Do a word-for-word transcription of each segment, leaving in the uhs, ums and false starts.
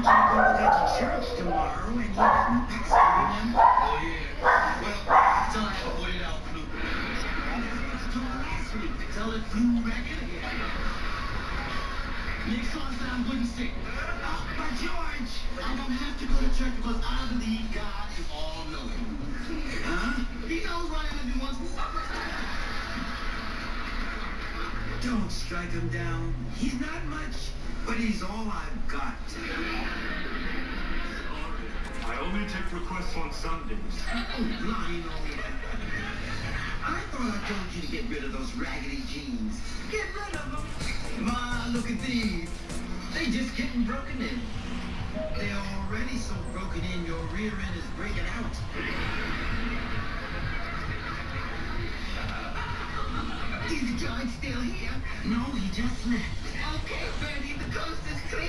can't go with her to church tomorrow and you can pastor, remember? Oh, yeah. Well, tell her I have a forty dollar flu. I told her last week to tell her flew back in again. Next Sunday, I'm going to sick. Oh, but George, I don't have to go to church because I believe God is all-knowing. huh? He knows what everyone wants. Don't strike him down. He's not much, but he's all I've got. I only take requests on Sundays. Oh, Lionel. I thought I told you to get rid of those raggedy jeans. Get rid of them. Ma, look at these. They just getting broken in. They're already so broken in, your rear end is breaking out. Is George still here? No, he just left. Okay, Bernie, the coast is clear.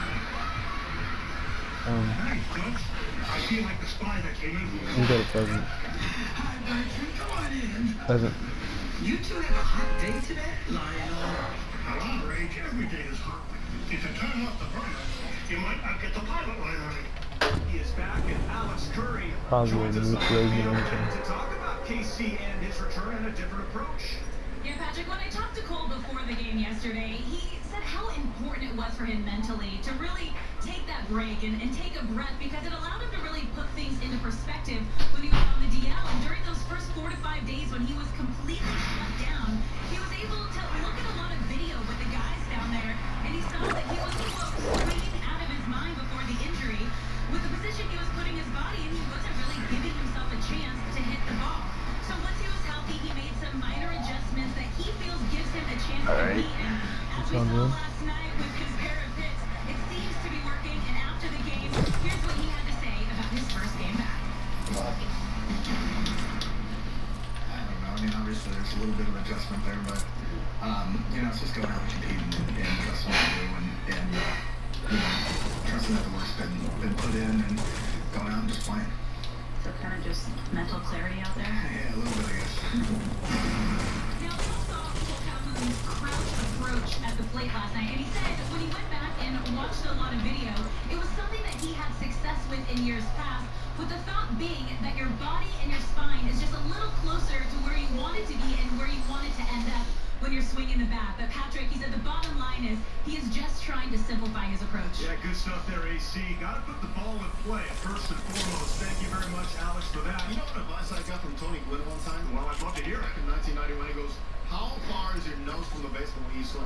Um, Hey, folks. I feel like the spy that came in. you got a present. Hi, Bertrand. Come on in. Present. You two have a hot day today? Lionel. At our age, every day is hot. If you turn off the burner, you might not get the pilot light on it. He is back, and Alex Curry Probably joins us new on crazy the field intro. to talk about K C and his return and a different approach. Yeah, Patrick, when I talked to Cole before the game yesterday, he said how important it was for him mentally to really take that break and, and take a breath because it allowed him to really put things into perspective when he was on the D L. And during those first four to five days when he was completely shut down, he was able to look at a lot of video with the guys down there, and he saw that he was, quote, swinging out of his mind before the injury with the position he was putting his body in. He wasn't really giving himself a chance to hit the ball. So once he was healthy, he made some minor adjustments that he feels gives him a chance to Alright. compete. And as we saw last night with his pair of hits, it seems to be working. And after the game, here's what he had to say about his first game back. I don't know. I mean, obviously, there's a little bit of adjustment there, but, um, you know, it's just going out and competing and, and trusting what you do and, and uh, you know, trusting that the work's been, been put in and going out and just playing. So kind of just mental clarity out there. Yeah, a little bit, I guess. Now, we saw Cole Calhoun's crouch approach at the plate last night, and he said when he went back and watched a lot of video, it was something that he had success with in years past, with the thought being that your body and your spine is just a little closer to where you want it to be and where you want it to end up when you're swinging the bat. But Patrick, he said the bottom line is he is just trying to simplify his approach. Yeah, good stuff there, A C. Got to put the ball in play first and foremost. Thank you very much, Alex, for that. You know what advice I got from Tony Gwynn one time? Well, I'd love to hear it. Back in nineteen ninety-one, he goes, how far is your nose from the baseball when you swim?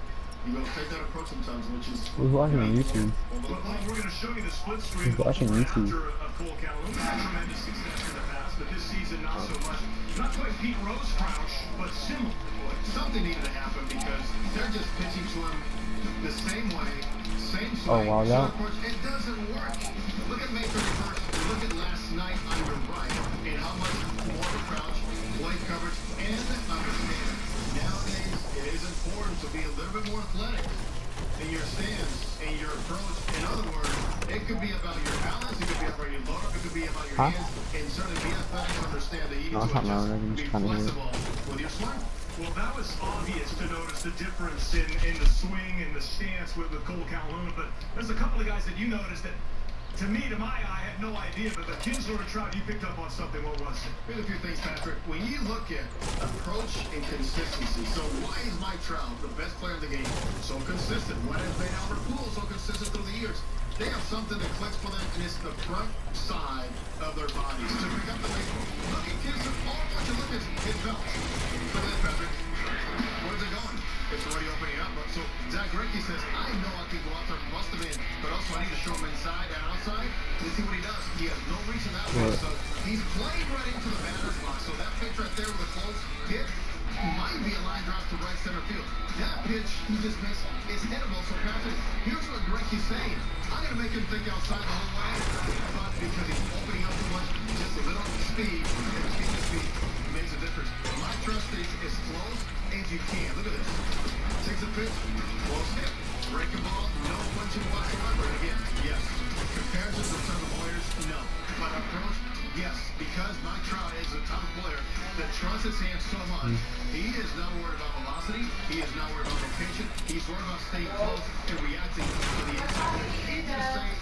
He goes, take that approach sometimes, which is... Who's watching YouTube? Well, well, we're going to show you the split screen. Who's watching YouTube? After uh, Cole Calhoun had tremendous success in the past, but this season not so much. Not quite Pete Rose crouch, but similar. Something needed to happen because they're just pitching to him the same way, same swing. Oh, wow, that- approach. It doesn't work. Look at May thirty-first. Look at last night on your right and how much more of a crouch, plate coverage, and understand. Nowadays, it is important to be a little bit more athletic in your stance and your approach. In other words, it could be about your balance, it could be about your lower, it could be about your Huh? hands, and certainly be athletic to understand that you need No, to I'm not adjust, really be trying to hear. flexible with your swing. Well, that was obvious to notice the difference in, in the swing and the stance with, with Cole Calhoun, but there's a couple of guys that you noticed that, to me, to my eye, had no idea, but the Kinsler and Trout, you picked up on something. What was it? Here's a few things, Patrick. When you look at approach and consistency, so why is Mike Trout, the best player in the game, so consistent? Why has made Albert Pujols so consistent through the years? They have something that clicks for them, and it's the front side of their bodies to pick up the baseball. Look at Kinsler. All I want you to look at his belt. Look at that, Patrick. Where's it going? It's already opening up. So Zach Greinke says, I know I can go out there and bust him in, but also I need to show him inside and outside. Let's see what he does. He has no reason that way. So he's playing right into the batter's box. So that pitch right there with a close hit might be a line drive to right center field. That pitch he just missed is hittable. So Patrick, here's what Greinke's saying. I'm going to make him think outside the whole way, but because he's opening up too much, just a little speed, and speed to speed makes a difference. My trust is as close as you can. Look at this. Takes a pitch, close hit, breaking ball, no punching whatsoever. And again, yes. Comparisons with some of the players, no. But approach, yes. Because Mike Trout is a top player that trusts his hands so much, he is not worried about velocity. He is not worried about location. He's worried about staying close and reacting to the inside. He just saying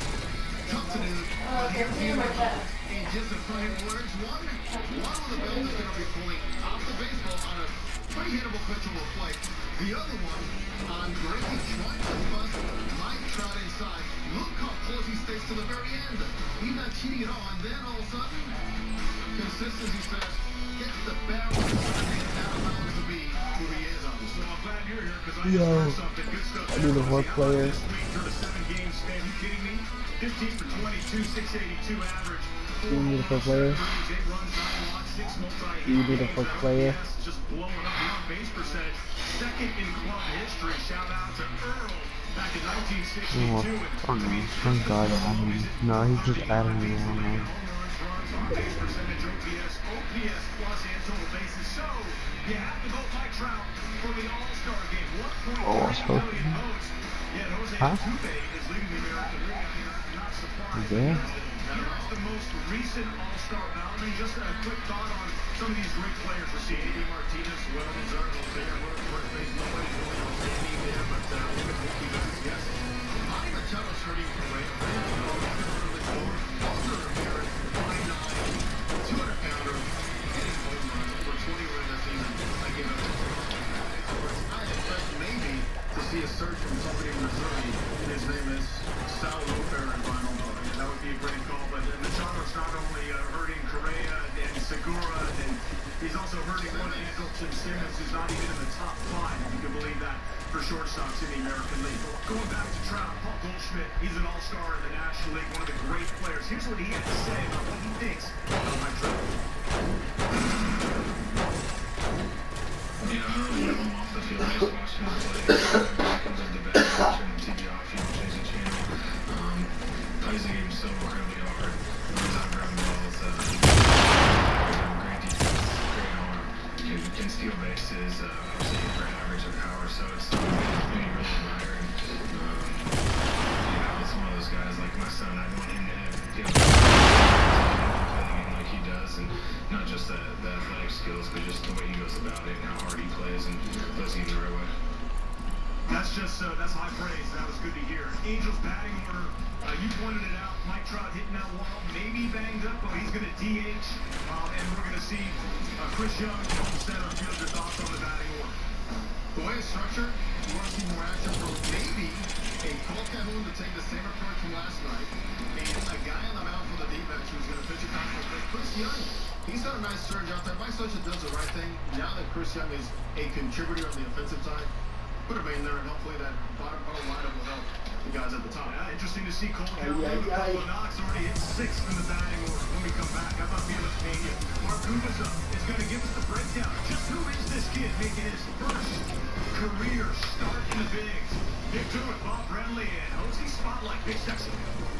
In just a few words, one, one of the builders going to be pulling off the baseball on a pretty hittable pitch will play. The other one on Grady trying to bust Mike Trout inside. Look how close he stays to the very end. He's not cheating at all. And then all of a sudden, consistency says, gets the barrel that allows to be who he is on. So I'm glad you're here because I just learned something. Good stuff. I do the four players. Seven games, man. You kidding me? fifteen for twenty-two, six eighty-two average. You need a four player. You need a four player. Just blowing up the on-base percentage. Second in club history. Shout out to Earl back in nineteen sixty-two. Oh, oh no, thank God I mean, no, he's just adding me on, man. On-base percentage, O P S, O P S plus and total bases. So, you have to vote Mike Trout for the All-Star game. Oh, I was hoping. Yeah, Jose Huh? Altuve is leading the American League. Not surprised. Is there? That's the most recent All-Star ballot. I mean, just a quick thought on some of these great players we're seeing. J D Martinez, well deserved. Jose Altuve, first base, nobody's really outstanding there, but uh, look at what he does. Yes. Manny Machado's hurting for Ray. Also Ramirez, five nine, two hundred pounder, hitting home runs for twenty runs that season. I give it up. I expect maybe to see a search from somebody in Missouri. His name is Sal Lofer and Vinyl. That would be a great call, but Machado's not only uh, hurting Correa and Segura, and he's also hurting one Andrelton Simmons, who's not even in the top five, if you can believe that, for shortstops in the American League. Going back to Trout, Paul Goldschmidt, he's an all-star in the National League, one of the great players. Here's what he had to say about what he thinks about Mike Trout. You know, I don't really have him off the field, I just watch him play. He comes up the bat, turn the T V off, you know, change the channel. Um, plays the game so incredibly hard. Runs out ground balls, uh, great defense, great arm. You know, can steal bases, uh, obviously great average of power, so it's something you know, really admire. And, um, you know, it's one of those guys like my son, I want him to have, you know, play the game like he does, and not just the, the athletic skills, but just the way he goes about it and how hard he plays and plays the game the right way. That's just, uh, that's high praise. That was good to hear. Angels batting order. Uh, you pointed it out. Mike Trout hitting that wall. Maybe banged up, but he's going to D H. Um, and we're going to see uh, Chris Young home center field. Your thoughts on the batting order? The way it's structured, you want to see more action from maybe a Cole Calhoun to take the same approach from last night, and a guy on the mound for the D-backs who's going to pitch a contact. But Chris Young, he's got a nice surge out there. Mike Scioscia does the right thing. Now that Chris Young is a contributor on the offensive side, put him in there, and hopefully that bottom bottom lineup will help the guys at the top. Yeah, interesting to see Cole Calhoun. Cole Knox already hit sixth in the batting order. When we come back, how about Felix Pena? Mark Gubicza is going to give us the breakdown. Just who is this kid making his first career start in the bigs? Get to it, Bob Bradley and Hosey Spotlight, Big Sexy.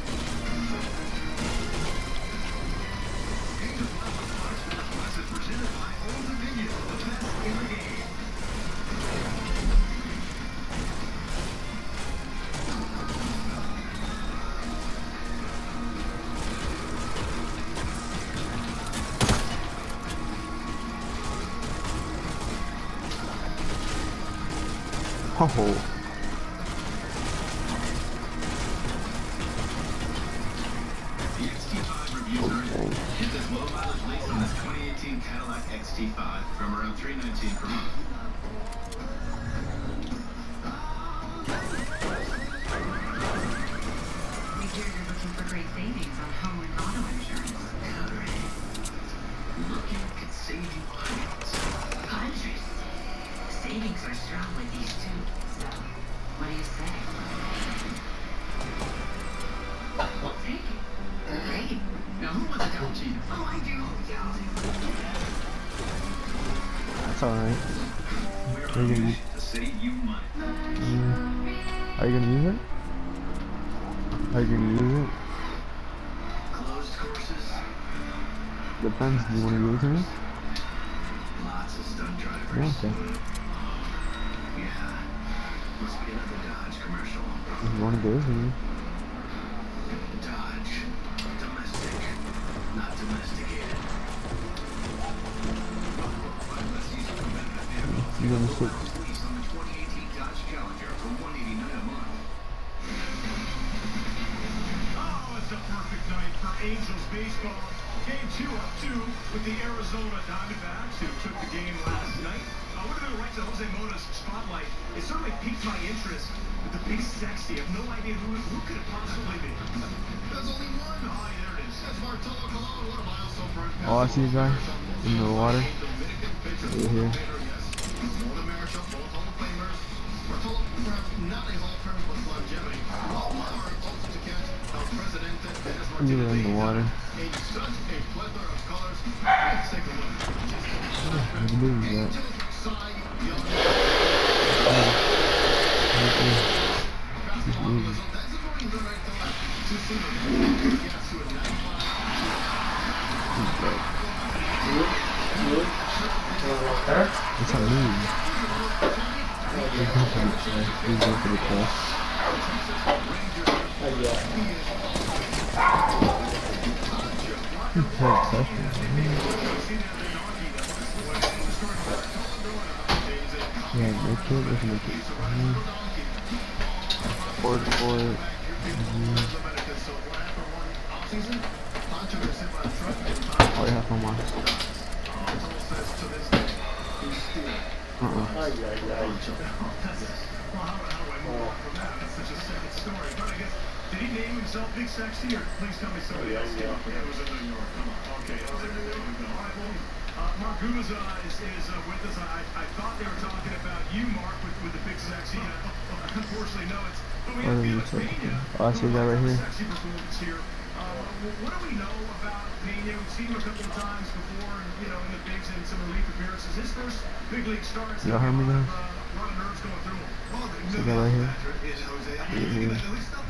Angels Live on Fox Sports Plus is presented by Old Dominion, the best in the game. Oh. The X T five reviews are in. Get this low mileage lease on this twenty eighteen Cadillac X T five from around three nineteen per month. We hear you're looking for great savings on home and auto insurance. Looking could save you hundreds. Hundreds. Savings are strong with these too. So, what do you say? We'll take it. Great. Now who wants a cappuccino? Oh, I do. Yeah. That's alright. We're Are you on a gonna, mission to save you money. mm, are you gonna use it? Are you gonna use it? Closed courses, Depends. Do you want to give it to me? lots of stunt drivers. Yeah, okay. Yeah, must be another Dodge commercial. If you want to give it to me. Dodge, domestic, not domesticated. Let's use a competitive vehicle. You gonna sit? Lease on the twenty eighteen Dodge Challenger for one eighty-nine a month. Oh, it's a perfect night for Angels baseball. Game two up two with the Arizona Diamondbacks, who took the game last night. I want to go right to Jose Mona's spotlight. It certainly piqued my interest with the big sexy. I have no idea who, who could it possibly be. There's only one. Oh, there it is. That's Bartolo Colon. What a milestone for him. Oh, I see a guy in the water. Dominican pitcher. Right here. Yes. Both America, both Hall of Famers. Bartolo, perhaps not a Hall of Famer, but longevity. All power also to catch El Presidente Dennis He's Martinez. in the water. In such a plethora of colors. Let's take a look. What is that? Angels, Cy Young. He's moving. That's a going good right there. Too soon. Gets to a ninety-five. It's not moving. He's going for the play. He's going for the play. He's playing session. Yeah, make it, let's make it. Forward, forward. Oh, you have one more. Uh-uh. Well, how, how do I move on from that? That's such a second story. But I guess, did he name himself Big Sexy, or please tell me somebody else did? Yeah, it was in New York. Come on. Okay, it was in New York. All right, well, uh, Mark Guzman uh, is, is uh, with us. I, I thought they were talking about you, Mark, with, with the Big Sexy. Uh, unfortunately, no, it's... But we have Felix Pena. Oh, I see that right here. Sexy performance here. Uh, what do we know about Pena? We've seen him a couple of times before, you know, in the bigs and some relief appearances. His first big league start. You heard me now? A lot of nerves going through him. See that right here? Yeah. Yeah.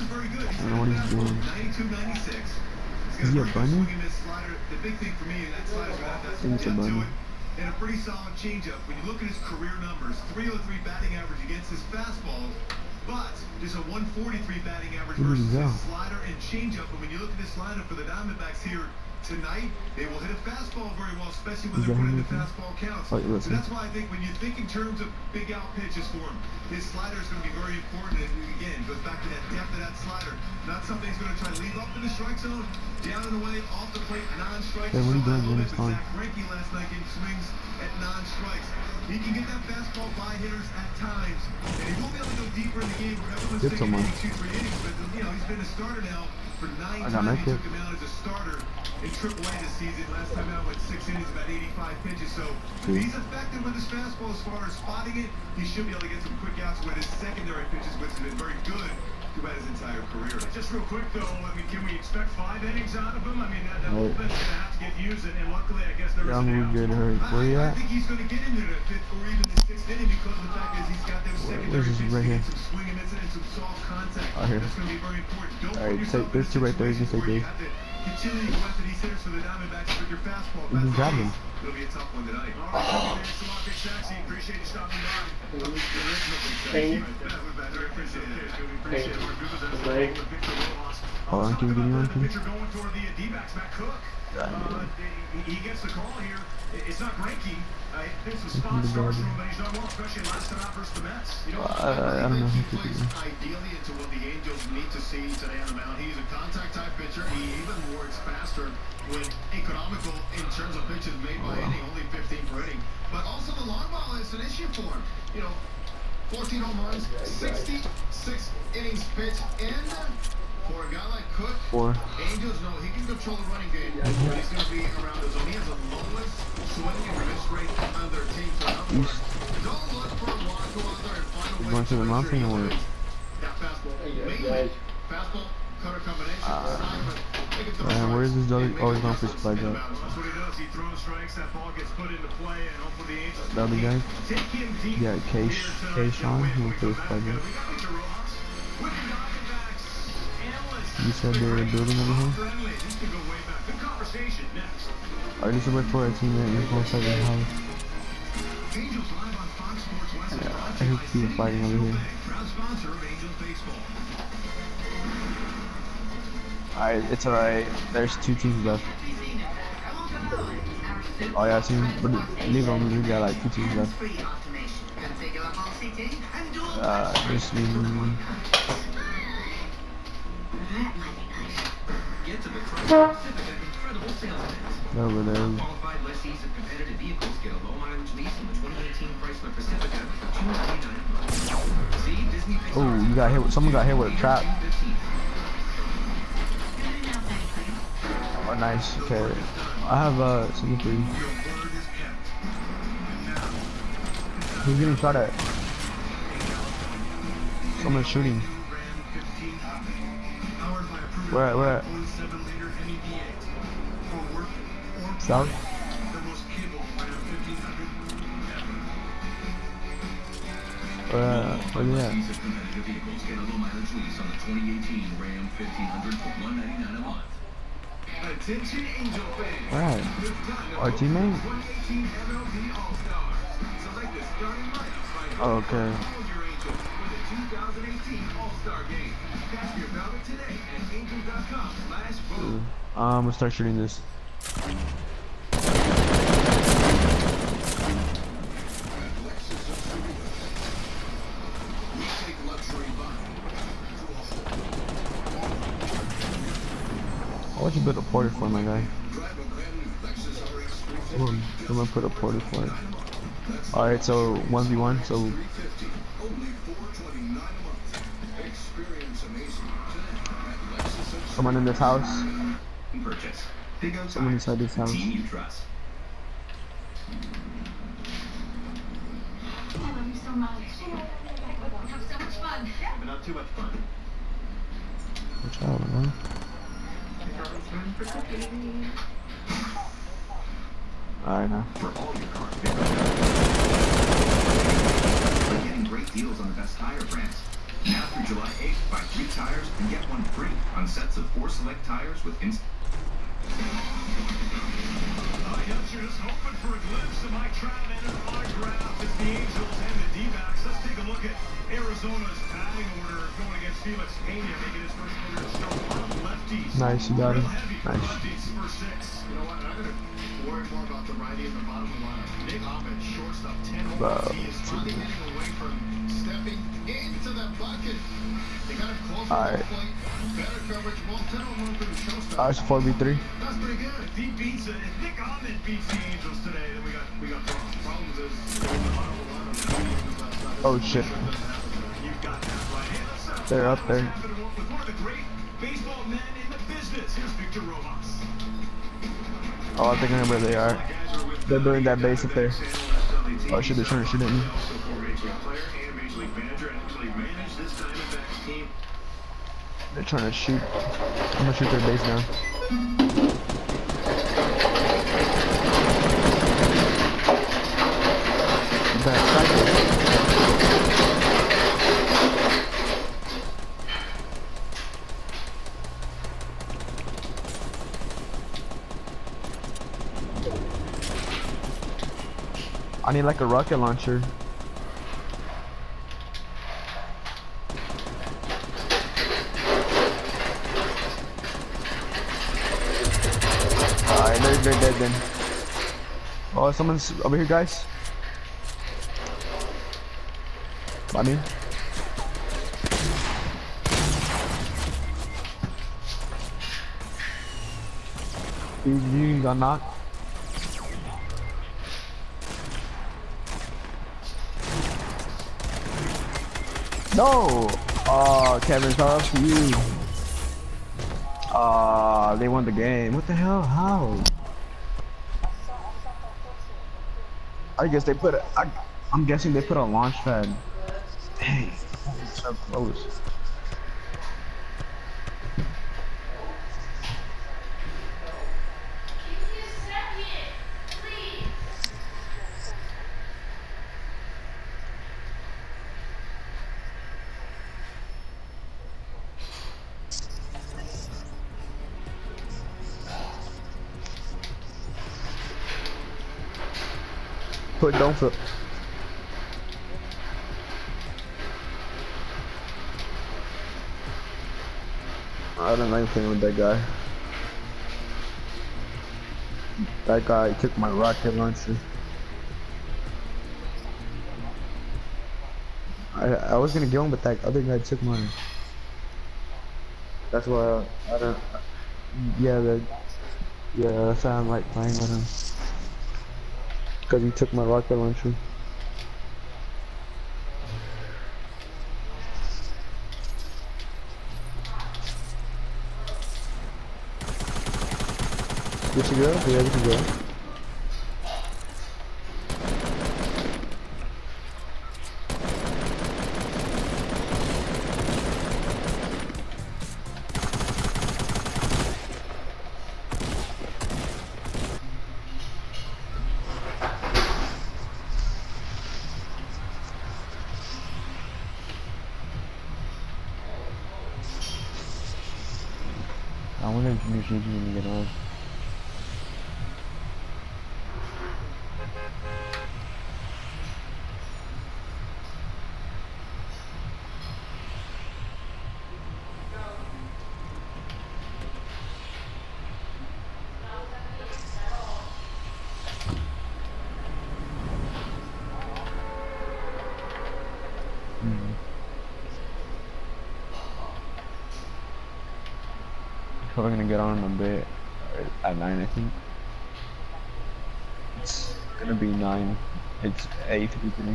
I don't know what he's doing. ninety-two ninety-six. Is he a bunny? The big thing for me, that slider's gonna have I think it's a bunny. and a pretty solid changeup. When you look at his career numbers, three oh three batting average against his fastball, but there's a one forty-three batting average Where did versus he go? his slider and changeup. And when you look at this lineup for the Diamondbacks here tonight, they will hit a fastball very well, especially when Is they're that putting him the looking? fastball counts. Oh, So listen. that's why I think when you think in terms of big out pitches for him, his slider is going to be very important. And again, it goes back to that depth of that slider. Not something he's going to try to leave up in the strike zone, down and away, off the plate, non-strikes. Hey, what are you Saw that doing, a little man? bit It's with fine. Zach Greinke last night getting swings at non-strikes. He can get that fastball by hitters at times, and he will be able to go deeper in the game. We're never Get mistaken someone. maybe two, three innings, but you know he's been a starter now for nine I got times. my He kid. took him out as a starter in triple A this season. Last time out went six innings, about eighty-five pitches. So if he's effective with his fastball as far as spotting it, he should be able to get some quick outs with his secondary pitches, which have been very good throughout his entire career. Just real quick though, I mean, can we expect five innings out of him? I mean, that, that Right. bullpen's going to have to get used, and, and luckily, I guess there was Yeah, I'm an gonna get out. hurt. Where you I, I at? think he's going to get into the fifth or even the sixth inning because of the fact that he's got those Where- secondary where's this pitches right to here? get some swing and miss and some soft contact. Out here. That's going to be very important. Don't All right, put yourself take- there's in two right there. You can situations take where you these. have to continue to go after these hitters for the Diamondbacks with your fastball. You can That's grab the him. case. It'll be a tough one tonight. All right, thanks a lot, Big Sexy. Appreciate you stopping by. The original Big Sexy. Pain. Right there. I appreciate it. We appreciate it. Mark Guzman, that's Leg. all with Victor Rojas. Hold on, Let's can we talk get you about on, the please? pitcher going toward the D-backs, Matt Cook. Uh, he, he gets the call here. It's not Greinke. Uh, it's a spot starts for him, but he's done well, especially last time out versus the Mets. You know, Uh, I don't know he who to plays do. ideally into what the Angels need to see today on the mound. He's a contact type pitcher. He even works faster when economical in terms of pitches made by inning, only fifteen per inning. But also the long ball is an issue for him. You know, fourteen home runs, sixty-six innings pitched, and for a guy like Cook, Four. Angels know he can control the running game. He's going to be around the zone. He has the lowest swing and miss rate on their team. So in other words, don't look for a walk, go out there and find a You way going to the make mountain sure or he what? plays that fastball. Mainly fastball, cutter combination. Uh, side, but they can throw Man, strikes where's this and other? make Oh, he's going for adjustments spike in the up. bounce. That's what he does. He throws strikes. That ball gets put into play, and hopefully the Angels The other guy? take him deep. Yeah, K. here tonight. K. They'll Sean, win he when we went for come the back. spike Uh, up. we got Victor Rojas with the Diamondbacks analyst. You said they were building over here? Friendly. This could go way back. Good conversation next. Alright, this is wait for a teammate in one second house. Angels live on Fox Sports West. Yeah, brought I to you hope by he's City fighting over National here. Bank, proud sponsor of Angels baseball. Alright, it's alright. There's two teams left. Oh yeah, I see him. But leave it on. We got like two teams left. Uh, just leave me. Get to the incredible sales event. Over there. Qualified lessees of competitive vehicles get a low mileage lease on the twenty eighteen Chrysler Pacifica for two ninety-nine a month. See Disney Pixar. Oh, you got hit with someone got hit with a trap. Oh, nice. Okay. I have uh something for you. Who's getting shot at? Someone's shooting. Where at? Where at? South? Where at? Where you at? Attention Angel fans. Alright. Our teammate? Oh, okay. Uh, I'm gonna start shooting this. Why would you build a porter for my guy? Come on, I'm gonna put a porter for it. Alright, so one v one, so someone in this house. Purchase. Someone inside this house. Team you trust. I love you so much. Have so much fun. But not too much fun. Watch out, man. Alright now. For all your car pickup. We're getting great deals on the best tire brands. Now through July eighth, buy three tires and get one free on sets of four select tires with instant. Uh, youngsters hoping for a glimpse of Mike Trout and an autograph. It's the Angels and the D-backs. Let's take a look at Arizona's batting order going against Felix Pena, making his first career start. A lot of lefties. Nice, you got him. Real heavy for Nice. lefties for six. You know what? I'm gonna worry more about the righty at the bottom of the lineup. Nick Ahmed, shortstop, ten home Bro, runs. He is finally getting away from stepping into the bucket. They got him closer All to right. the plate. Better coverage. Well, ten home runs for the showstopper. Alright, it's four v three. That's pretty good. If he beats it, if Nick Ahmed beats the Angels today, then we got we got problems. Problems is they're in the bottom of the lineup. Last night. Oh shit. You've got that right. Hey, let's, uh, They're up there. happen with one of the great baseball men in the business. Here's Victor Rojas. Oh, I think I know where they are. They're doing that base up there. Oh shit, they're trying to shoot at me. They're trying to shoot. I'm gonna shoot their base now. Back, I need like a rocket launcher. Alright, they're, they're dead then. Oh, someone's over here, guys. I mean, you, you got knocked. No! Oh, Kevin, it's all up to you. Ah, uh, they won the game. What the hell? How? I guess they put a, I, I'm guessing they put a launch pad. Dang, so close. Put don't flip. I don't like playing with that guy. That guy took my rocket launcher. I I was gonna get one, but that other guy took mine. That's why I, I don't. Yeah, that. Yeah, that's why I'm like playing with him. Cause he took my rocket launcher. Good to go? Yeah, good to go. I wonder if Junior G's gonna get on. Hmm. He's probably gonna get on in a bit. At nine, I think. It's gonna be nine. It's eight to be beginning.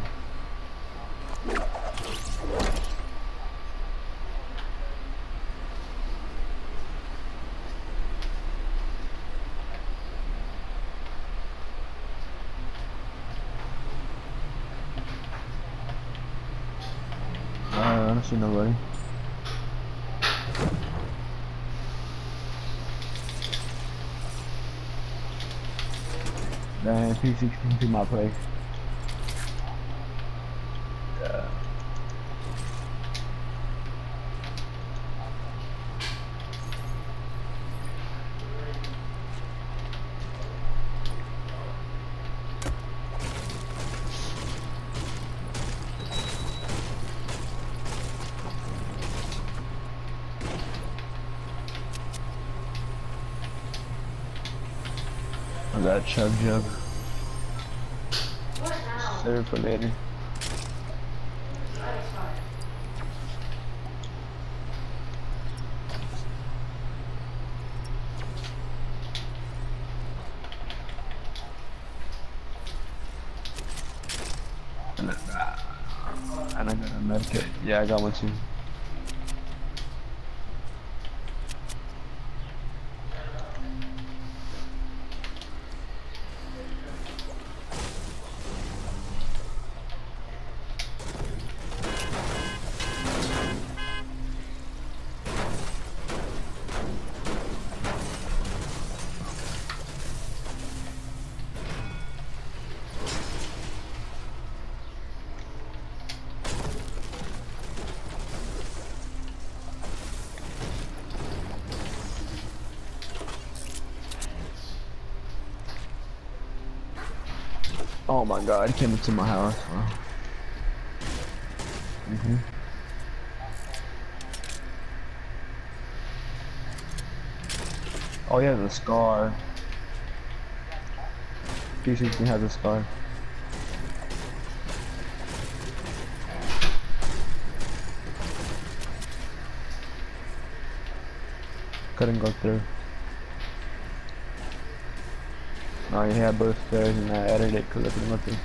I don't see nobody. Then P sixteen to my place. Yeah. I got Chug Jug. Save it for later. And I, and I got a medkit. Yeah, I got one too. Oh my god, he came into my house. Wow. Mm-hmm. Oh yeah, the scar. P sixteen has a scar. Couldn't go through. Oh, you had both stairs and I edited it because I couldn't go through.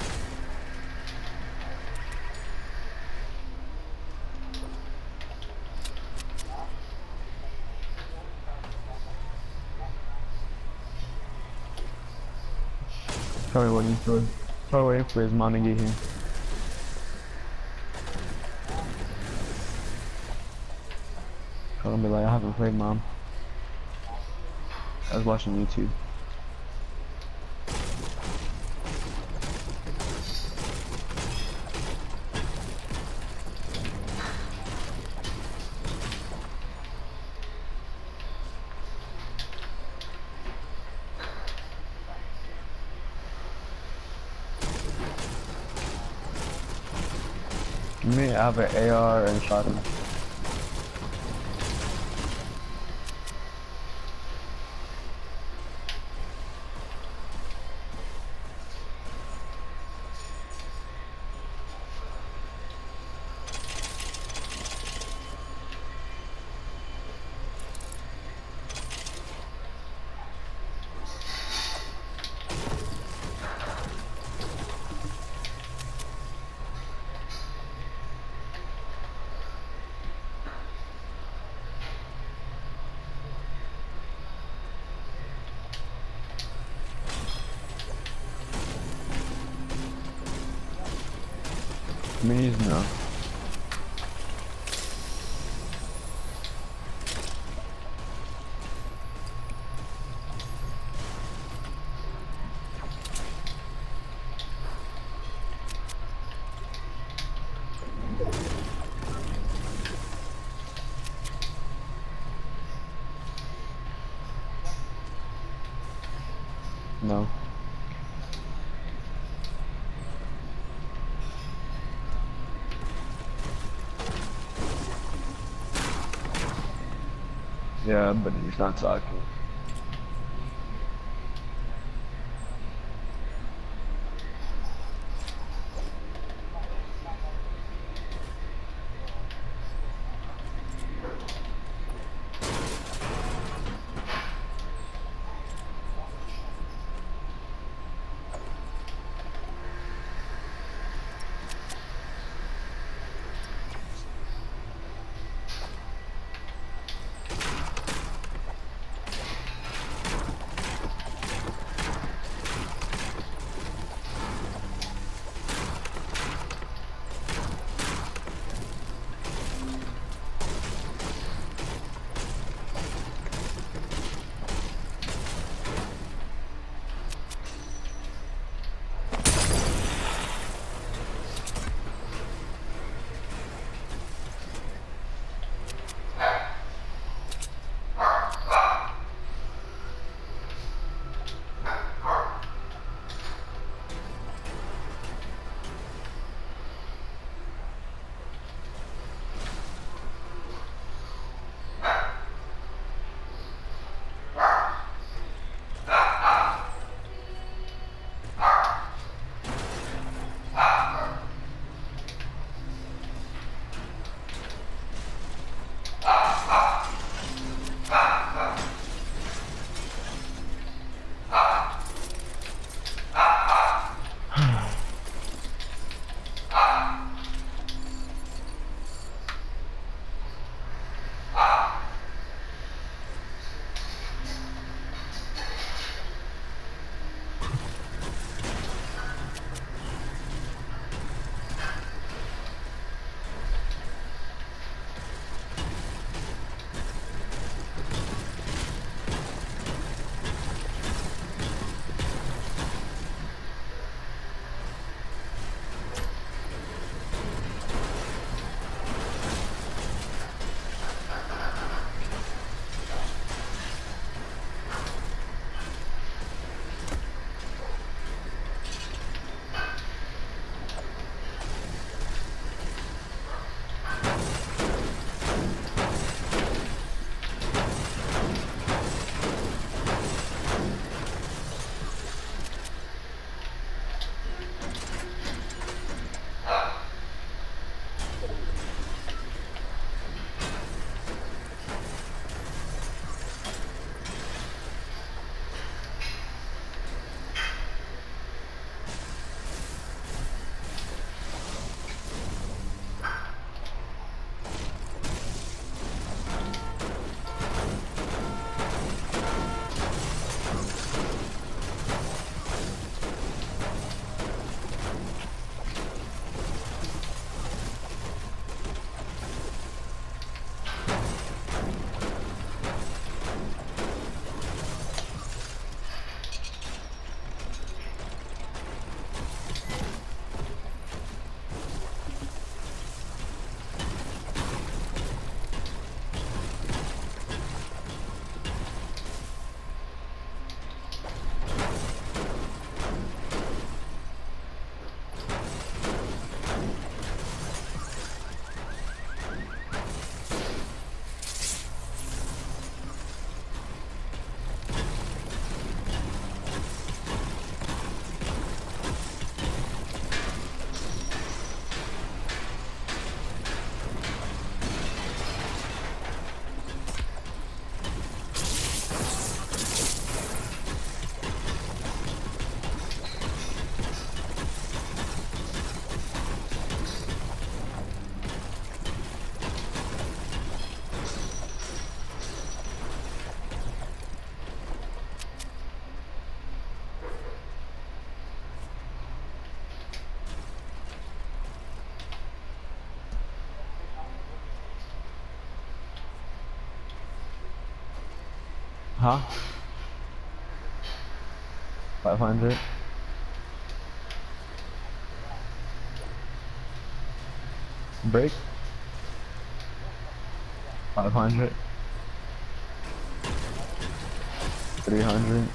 Probably waiting for, probably waiting for his mom to get here. I'm gonna be like, I haven't played, Mom. I was watching YouTube. Me, I have an A R and shotgun. Minis, no. No. Yeah, but he's not talking. Huh? five hundred. Break. five hundred. three hundred.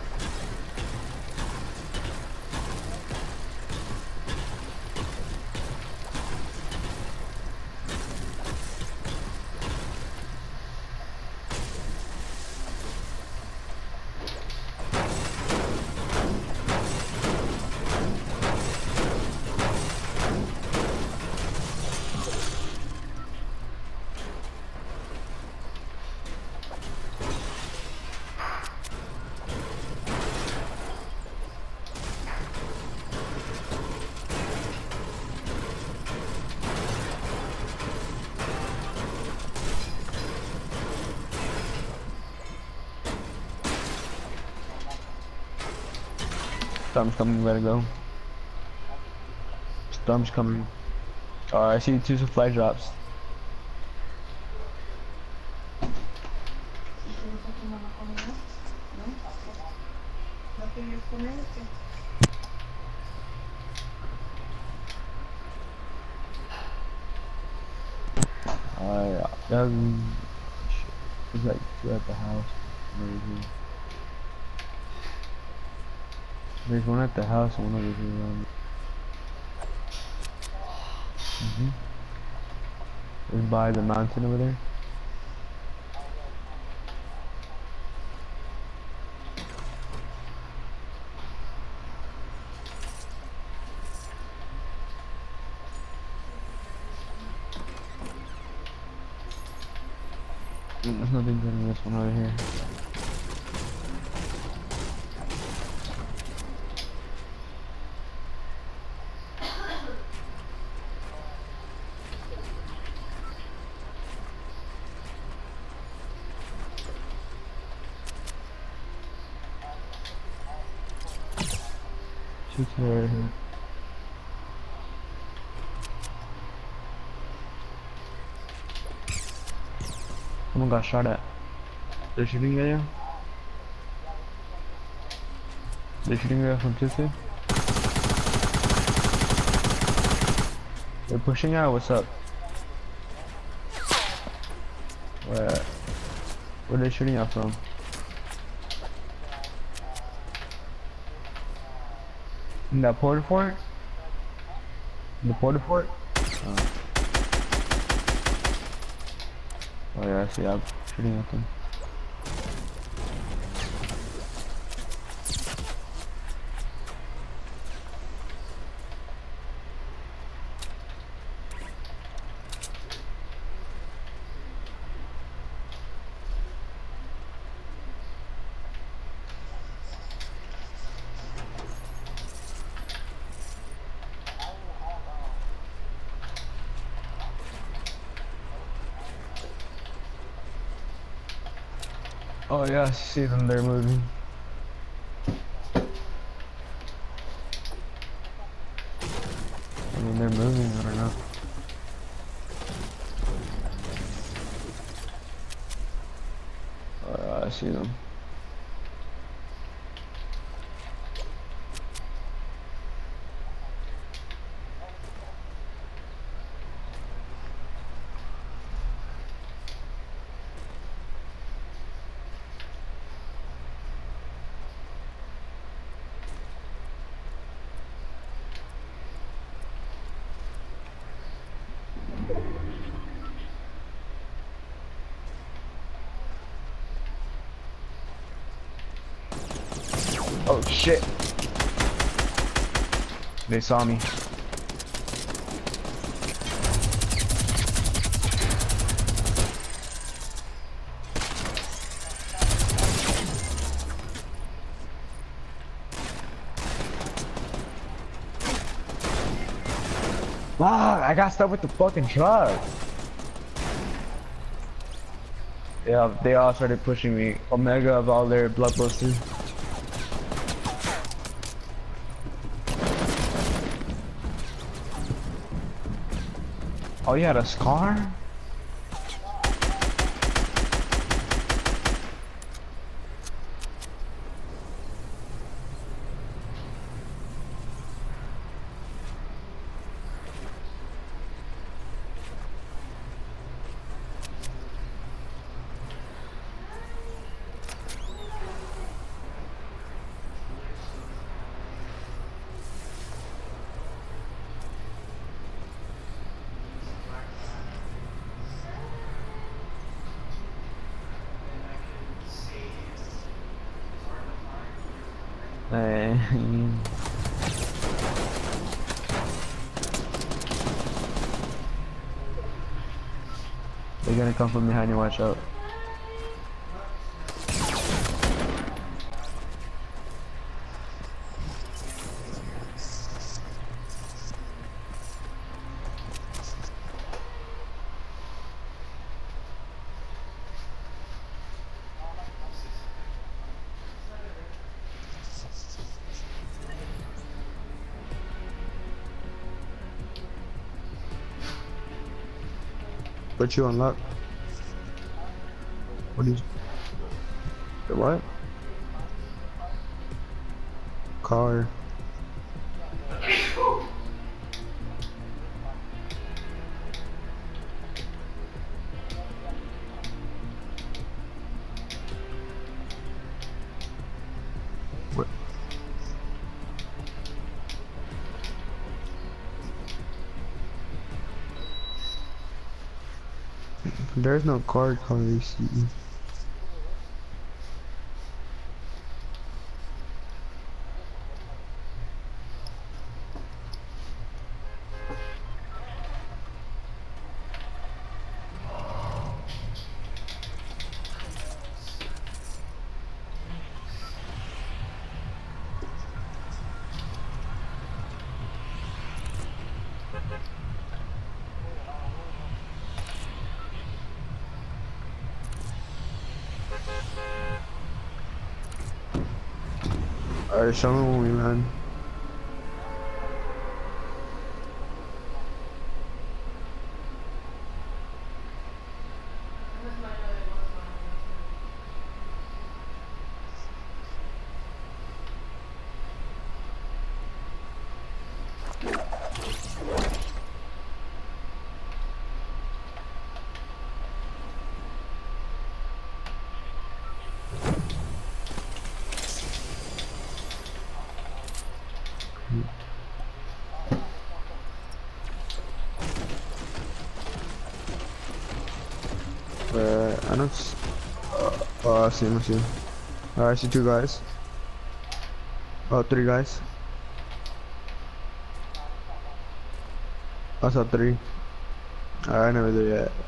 Storm's coming, better go. Storm's coming. Alright, I see two supply drops. Alright, um, there's like two at the house. Maybe. There's one at the house and one over here around. Mm-hmm. There's by the mountain over there. Mm, there's nothing good in this one over here. Shoots me right here. Someone got shot at. They're shooting at you? They're shooting at you from two two? They're pushing out, what's up? Where? Where are they shooting out from? In that porta fort? In the porta fort? Oh. Oh yeah, I see, I'm shooting at them. Oh yeah, I see them, they're moving. I mean, they're moving, I don't know. Oh yeah, I see them. Oh shit. They saw me. Wow, I got stuck with the fucking truck. Yeah, they all started pushing me. Omega of all their blood posters. Oh, you had a scar? Hey. They're gonna come from behind you, watch out. Put you on lock. What is the what? Car. What? There's no card color receipt. Alright, show me when we land. Uh, I don't. S uh, oh, I see him. I see him. Alright, I see two guys. Oh, three guys. I saw three. Alright, I never there yet.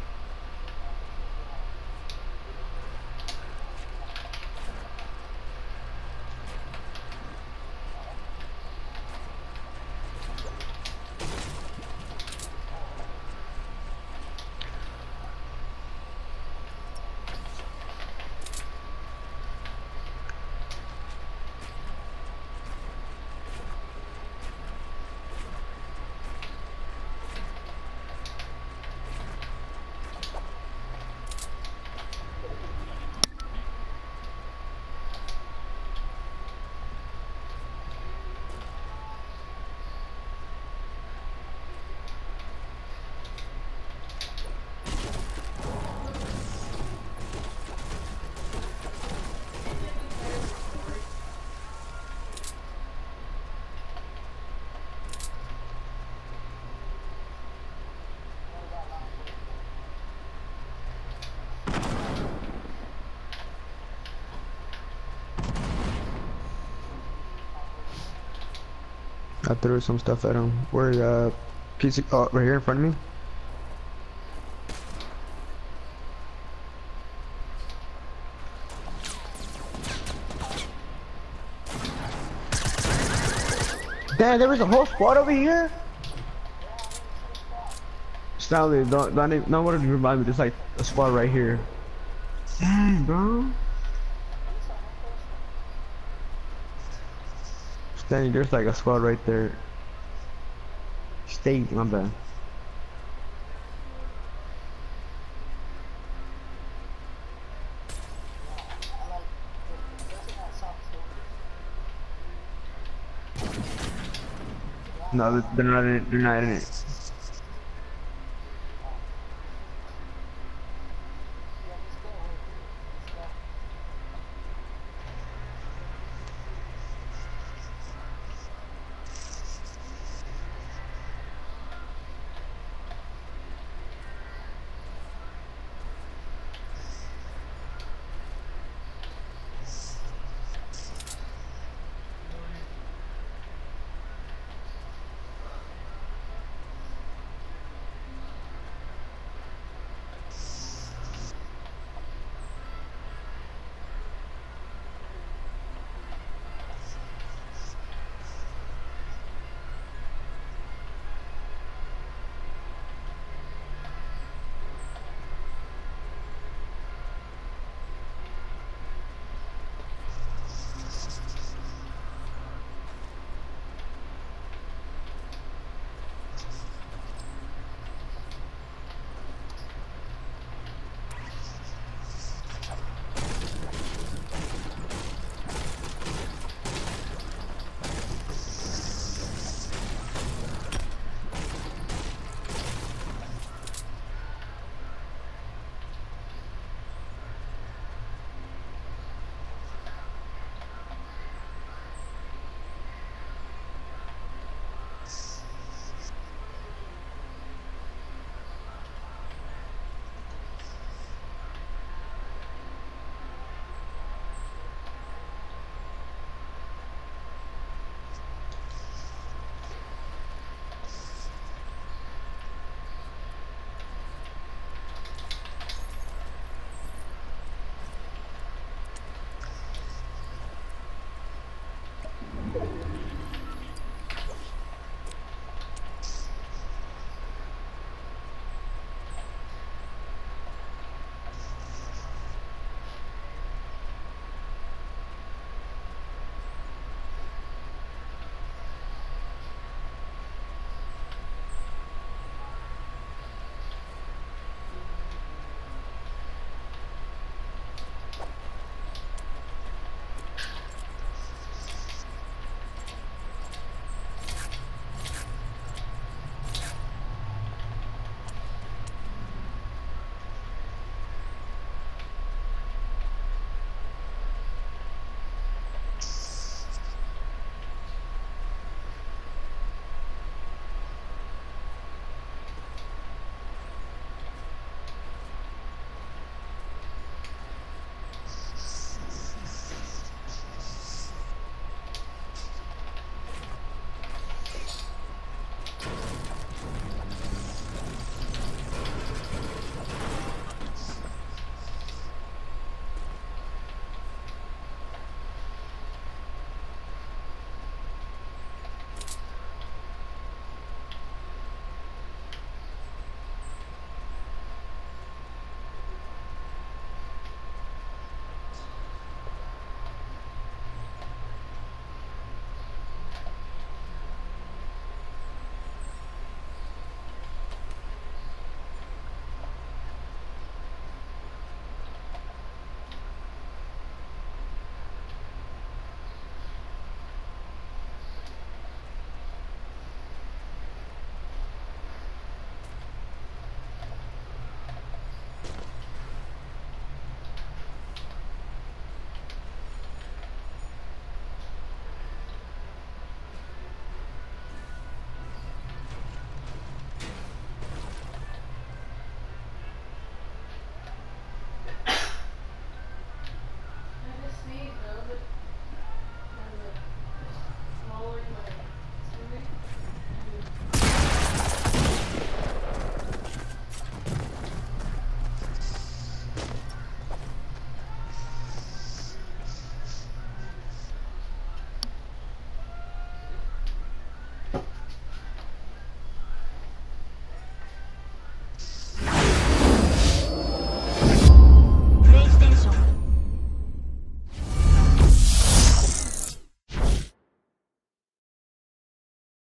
I threw some stuff at him. Where, uh, piece of, oh, right here in front of me. Damn, there was a whole squad over here? Stanley, don't, don't, even, don't want to remind me, there's like a squad right here. Dang, bro. Stanley, there's like a squad right there. Stay, my bad. No, they're not in it. They're not in it.